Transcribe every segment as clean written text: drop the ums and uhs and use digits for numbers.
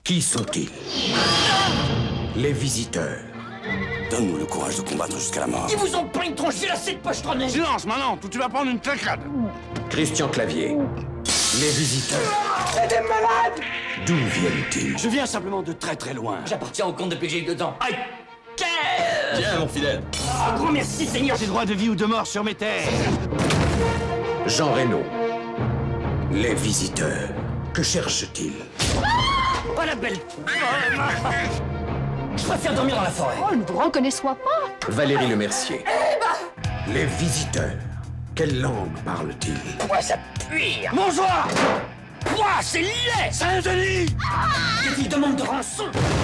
Qui sont-ils? Les visiteurs. Donne-nous le courage de combattre jusqu'à la mort. Ils vous ont pas une tronche vilassée de pochetronnet. Silence, maintenant, ou tu vas prendre une claquade. Christian Clavier. Les visiteurs. C'est des malades. D'où viennent-ils? Je viens simplement de très très loin. J'appartiens au compte depuis que j'ai eu 2 ans. Aïe. Viens, mon fidèle. Un grand merci, Seigneur. J'ai droit de vie ou de mort sur mes terres. Jean Reno. Les visiteurs. Que cherchent-ils? Oh, la belle. Je préfère dormir dans la forêt. Oh, ne vous reconnaissez-moi pas. Valérie Lemercier. Les visiteurs. Quelle langue parlent-ils? Moi, ça pue. Bonsoir. Moi, c'est laid. Saint-Denis! Il demande de rançon.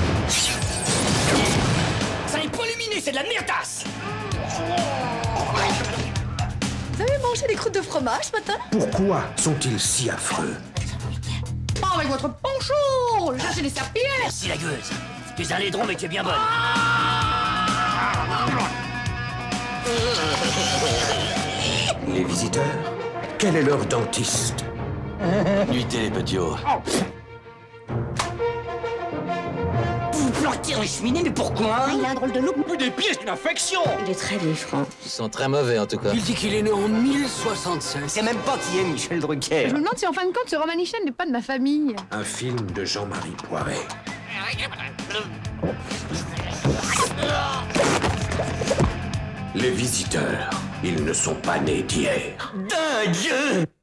Ça n'est pas luminé, c'est de la merdasse. Vous avez mangé des croûtes de fromage ce matin? Pourquoi sont-ils si affreux? Oh, avec votre poncho! Cherchez des serpillères! Merci, la gueuse. Tu es un laidron, mais tu es bien bonne. Les visiteurs? Quel est leur dentiste? Nuitez les petits hauts. Vous vous plantez dans les cheminées, mais pourquoi? Il a un drôle de loup. Des pieds, c'est une infection. Il est très vif, hein. Ils sont très mauvais en tout cas. Il dit qu'il est né en 1065. C'est même pas qui est Michel Drucker. Je me demande si en fin de compte, ce Romanichen n'est pas de ma famille. Un film de Jean-Marie Poiret. Les visiteurs, ils ne sont pas nés d'hier. Dingue.